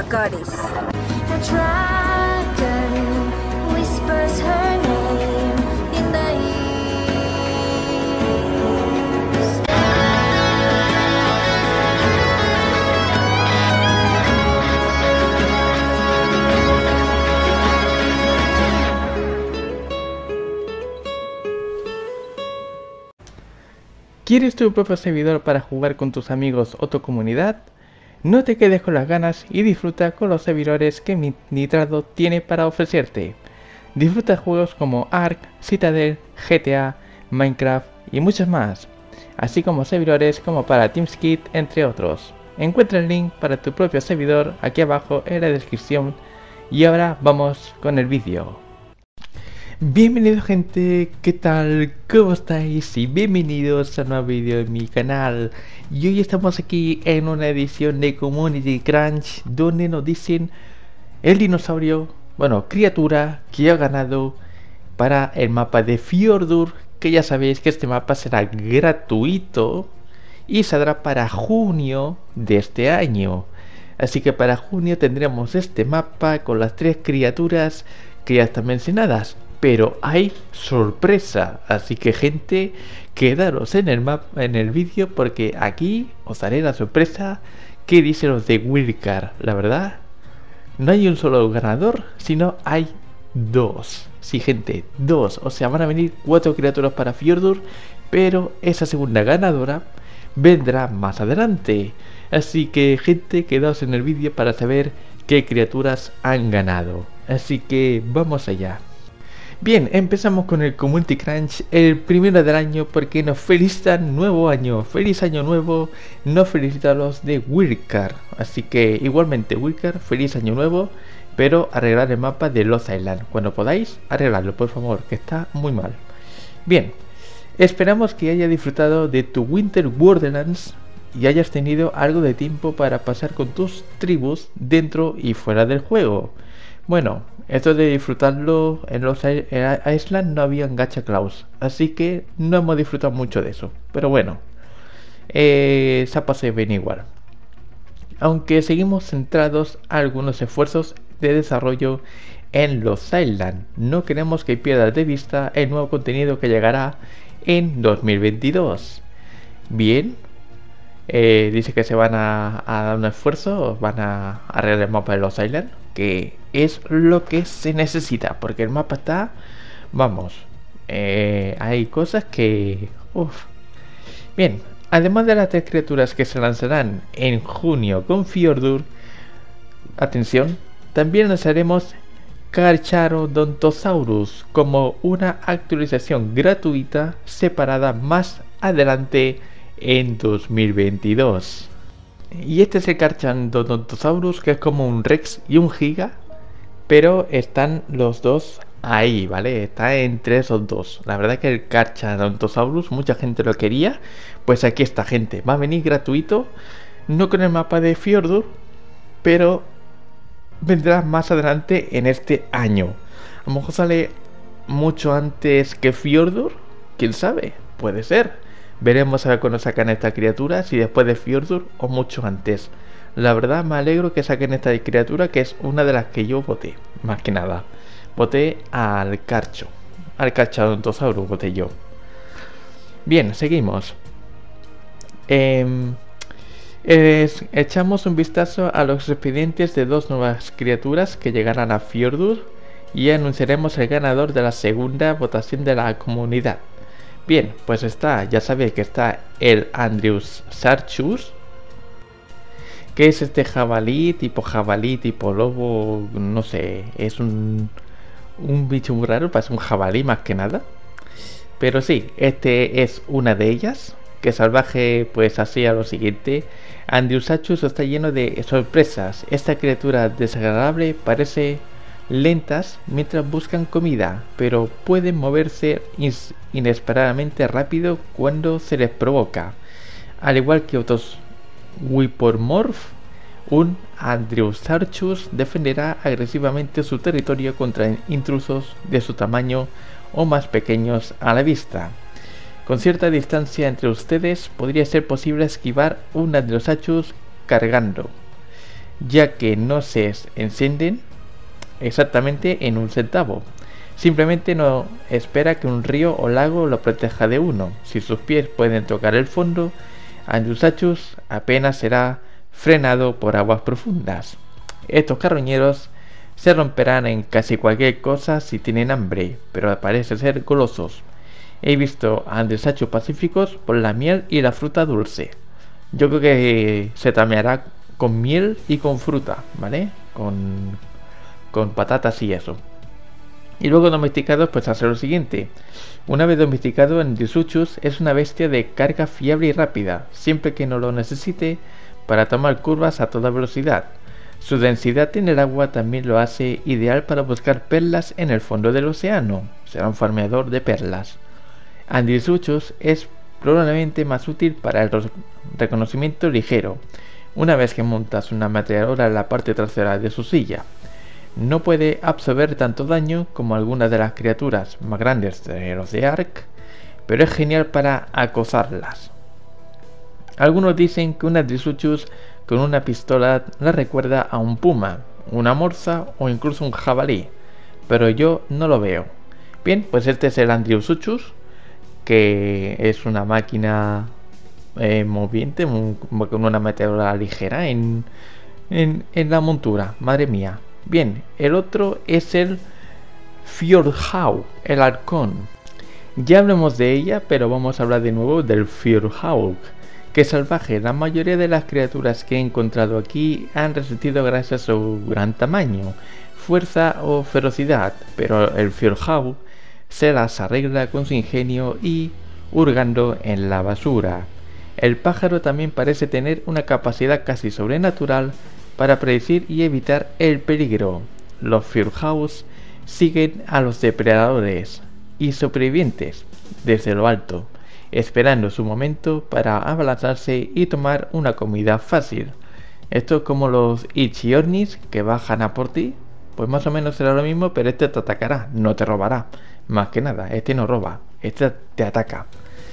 Dracarys. The dragon whispers her name in the east. ¿Quieres tu propio servidor para jugar con tus amigos o tu comunidad? No te quedes con las ganas y disfruta con los servidores que Nitrado tiene para ofrecerte. Disfruta juegos como Ark, Citadel, GTA, Minecraft y muchos más, así como servidores como para TeamSpeak, entre otros. Encuentra el link para tu propio servidor aquí abajo en la descripción y ahora vamos con el vídeo. Bienvenidos gente, ¿qué tal? ¿Cómo estáis? Y bienvenidos a un nuevo vídeo en mi canal. Y hoy estamos aquí en una edición de Community Crunch donde nos dicen el dinosaurio, bueno, criatura que ha ganado para el mapa de Fjordur, que ya sabéis que este mapa será gratuito y saldrá para junio de este año. Así que para junio tendremos este mapa con las tres criaturas que ya están mencionadas. Pero hay sorpresa, así que gente, quedaros en el vídeo porque aquí os haré la sorpresa que dicen los de Wildcard. La verdad, no hay un solo ganador, sino hay dos. Sí, gente, dos. O sea, van a venir 4 criaturas para Fjordur, pero esa segunda ganadora vendrá más adelante. Así que gente, quedaos en el vídeo para saber qué criaturas han ganado. Así que vamos allá. Bien, empezamos con el Community Crunch, el primero del año, porque nos felicitan nuevo año. Feliz año nuevo, nos felicitan los de Wildcard. Así que igualmente Wildcard, feliz año nuevo, pero arreglar el mapa de Lost Island. Cuando podáis, arreglarlo por favor, que está muy mal. Bien, esperamos que hayas disfrutado de tu Winter Wonderlands y hayas tenido algo de tiempo para pasar con tus tribus dentro y fuera del juego. Bueno, esto de disfrutarlo en los Island no había gacha claus, así que no hemos disfrutado mucho de eso. Pero bueno, se ha pasado bien igual. Aunque seguimos centrados a algunos esfuerzos de desarrollo en los Island, no queremos que pierdas de vista el nuevo contenido que llegará en 2022. Bien, dice que se van a dar un esfuerzo, van a arreglar el mapa de los Island, que es lo que se necesita, porque el mapa está, vamos, hay cosas que, bien, además de las 3 criaturas que se lanzarán en junio con Fjordur, atención, también lanzaremos Carcharodontosaurus como una actualización gratuita separada más adelante en 2022. Y este es el Carcharodontosaurus, que es como un Rex y un Giga, pero están los dos ahí, ¿vale? Está entre esos dos. La verdad que el Carcharodontosaurus mucha gente lo quería, pues aquí está, gente. Va a venir gratuito, no con el mapa de Fjordur, pero vendrá más adelante en este año. A lo mejor sale mucho antes que Fjordur, quién sabe, puede ser. Veremos a ver cuándo sacan esta criatura, si después de Fjordur o mucho antes. La verdad me alegro que saquen esta criatura, que es una de las que yo voté, más que nada. Voté al Carcharodontosaurus voté yo. Bien, seguimos. Echamos un vistazo a los expedientes de 2 nuevas criaturas que llegarán a Fjordur y anunciaremos el ganador de la segunda votación de la comunidad. Bien, pues está, ya sabéis que está el Andreusarchus, que es este jabalí tipo lobo, no sé, es un bicho muy raro, parece un jabalí más que nada. Pero sí, este es una de ellas, que salvaje pues así a lo siguiente. Andreusarchus está lleno de sorpresas. Esta criatura desagradable parece lentas mientras buscan comida, pero pueden moverse inesperadamente rápido cuando se les provoca. Al igual que otros Whipomorph, un Andreusarchus defenderá agresivamente su territorio contra intrusos de su tamaño o más pequeños a la vista. Con cierta distancia entre ustedes podría ser posible esquivar un Andreusarchus cargando. ya que no se encienden exactamente en un centavo. Simplemente no espera que un río o lago lo proteja de uno. Si sus pies pueden tocar el fondo, Andrewsachus apenas será frenado por aguas profundas. Estos carroñeros se romperán en casi cualquier cosa si tienen hambre, pero parece ser golosos. He visto a Andrewsachus pacíficos por la miel y la fruta dulce. Yo creo que se tameará con miel y con fruta, ¿vale? Con patatas y eso. Y luego domesticados, pues hace lo siguiente. Una vez domesticado, Andrewsachus es una bestia de carga fiable y rápida, siempre que no lo necesite, para tomar curvas a toda velocidad. Su densidad en el agua también lo hace ideal para buscar perlas en el fondo del océano. Será un farmeador de perlas. Andrewsachus es probablemente más útil para el reconocimiento ligero, una vez que montas una ametralladora en la parte trasera de su silla. No puede absorber tanto daño como algunas de las criaturas más grandes de los de Ark, pero es genial para acosarlas. Algunos dicen que un Andrewsachus con una pistola le recuerda a un puma, una morsa o incluso un jabalí, pero yo no lo veo. Bien, pues este es el Andrewsachus, que es una máquina moviente con una meteora ligera en la montura. Madre mía. Bien, el otro es el Fjordhowl, el halcón. Ya hablamos de ella, pero vamos a hablar de nuevo del Fjordhowl, que es salvaje. La mayoría de las criaturas que he encontrado aquí han resistido gracias a su gran tamaño, fuerza o ferocidad, pero el Fjordhowl se las arregla con su ingenio y hurgando en la basura. El pájaro también parece tener una capacidad casi sobrenatural para predecir y evitar el peligro. Los Fjordhowls siguen a los depredadores y sobrevivientes desde lo alto, esperando su momento para abalanzarse y tomar una comida fácil. Esto es como los Ichthyornis que bajan a por ti. Pues más o menos será lo mismo, pero este te atacará, no te robará. Más que nada, este no roba, este te ataca.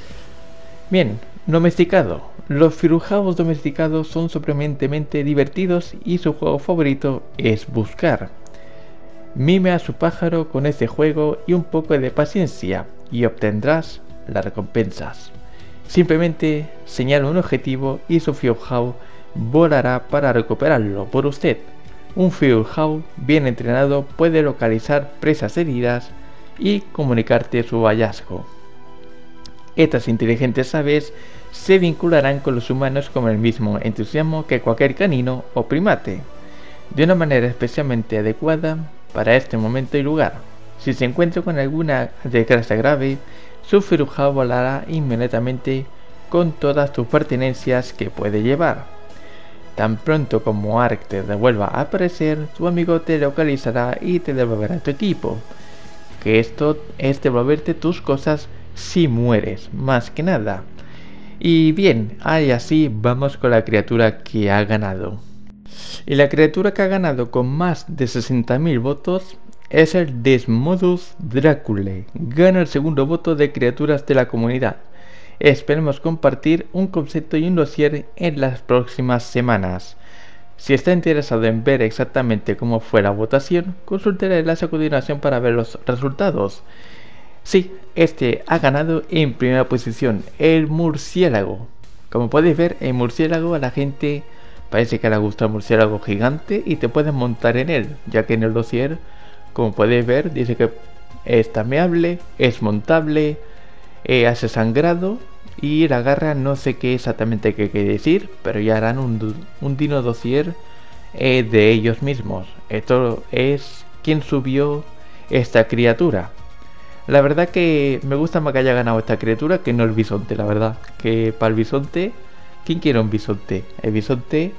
Bien, domesticado. Los Fjordhowls domesticados son sorprendentemente divertidos y su juego favorito es buscar. Mime a su pájaro con este juego y un poco de paciencia y obtendrás las recompensas. Simplemente señala un objetivo y su Fjordhowl volará para recuperarlo por usted. Un Fjordhowl bien entrenado puede localizar presas heridas y comunicarte su hallazgo. Estas inteligentes aves se vincularán con los humanos con el mismo entusiasmo que cualquier canino o primate, de una manera especialmente adecuada para este momento y lugar. Si se encuentra con alguna desgracia grave, su Fjordhowl volará inmediatamente con todas tus pertenencias que puede llevar. Tan pronto como Ark te vuelva a aparecer, tu amigo te localizará y te devolverá tu equipo. Que esto es devolverte tus cosas si mueres, más que nada. Y bien, ahí así vamos con la criatura que ha ganado. Y la criatura que ha ganado con más de 60.000 votos es el Desmodus Draculae. Gana el segundo voto de criaturas de la comunidad. Esperemos compartir un concepto y un dossier en las próximas semanas. Si está interesado en ver exactamente cómo fue la votación, consulte el enlace a continuación para ver los resultados. Sí, este ha ganado en primera posición, el murciélago. Como podéis ver, el murciélago a la gente parece que le gusta el murciélago gigante y te puedes montar en él, ya que en el dossier, como podéis ver, dice que es tameable, es montable, hace sangrado y la garra no sé qué exactamente qué quiere decir, pero ya harán un dino dossier de ellos mismos. Esto es quien subió esta criatura. La verdad que me gusta más que haya ganado esta criatura que no el bisonte, la verdad. Que para el bisonte, ¿quién quiere un bisonte? El bisonte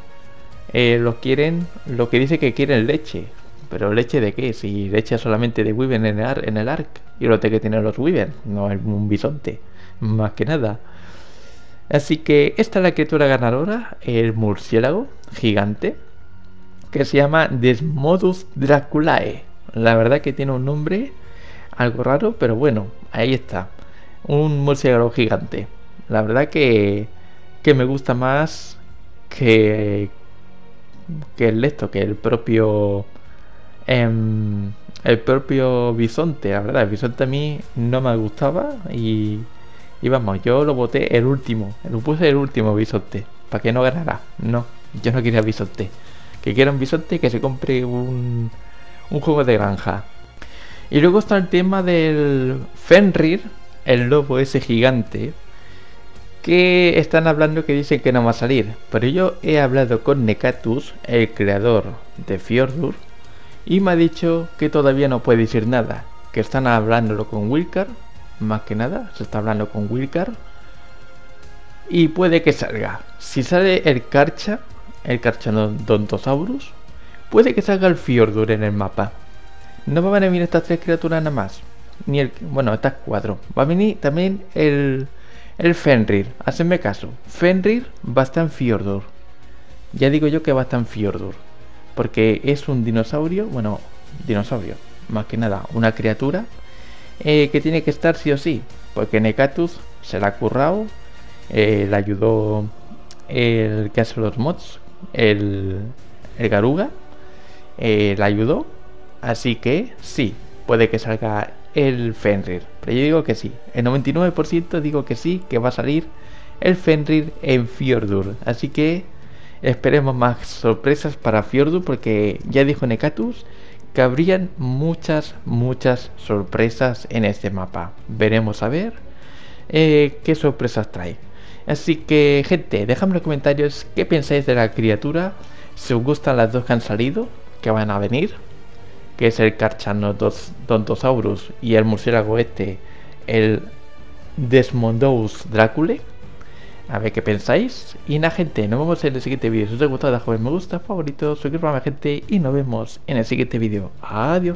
lo quieren, lo que dice que quieren leche. ¿Pero leche de qué? Si leche solamente de Wyvern en el Ark. Y lo que tienen los Wyvern, no es un bisonte. Más que nada. Así que esta es la criatura ganadora, el murciélago gigante, que se llama Desmodus Draculae. La verdad que tiene un nombre algo raro, pero bueno, ahí está. Un murciélago gigante. La verdad que me gusta más que que el propio bisonte. La verdad, el bisonte a mí no me gustaba y vamos, yo lo boté el último, lo puse el último bisonte, para que no ganara. No, yo no quería bisonte. Que quiera un bisonte, que se compre un juego de granja. Y luego está el tema del Fenrir, el lobo ese gigante, que están hablando, que dicen que no va a salir. Pero yo he hablado con Nekatus, el creador de Fjordur, y me ha dicho que todavía no puede decir nada, que están hablándolo con Wilcar, más que nada, se está hablando con Wilcar, y puede que salga. Si sale el Carcharodontosaurus, puede que salga el Fjordur en el mapa. No van a venir estas tres criaturas nada más, bueno, estas cuatro. Va a venir también el Fenrir, hacedme caso. Fenrir va a estar en Fjordur. Ya digo yo que va a estar en Fjordur, porque es un dinosaurio, más que nada, una criatura que tiene que estar sí o sí, porque Nekatus se la ha currado, le ayudó el que hace los mods, el Garuga, le ayudó, así que sí, puede que salga el Fenrir, pero yo digo que sí, el 99% digo que sí, que va a salir el Fenrir en Fjordur, así que esperemos más sorpresas para Fjordur, porque ya dijo Nekatus que habrían muchas sorpresas en este mapa. Veremos a ver qué sorpresas trae. Así que, gente, dejadme en los comentarios qué pensáis de la criatura, si os gustan las dos que han salido, que van a venir, que es el Carcharodontosaurus y el murciélago el Desmondous Drácula. A ver qué pensáis. Y nada, gente, nos vemos en el siguiente vídeo. Si os ha gustado, dejad me gusta, favorito, suscribirme, gente, y nos vemos en el siguiente vídeo. Adiós.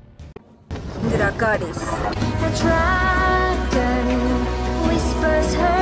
Dracarys. The dragon whispers her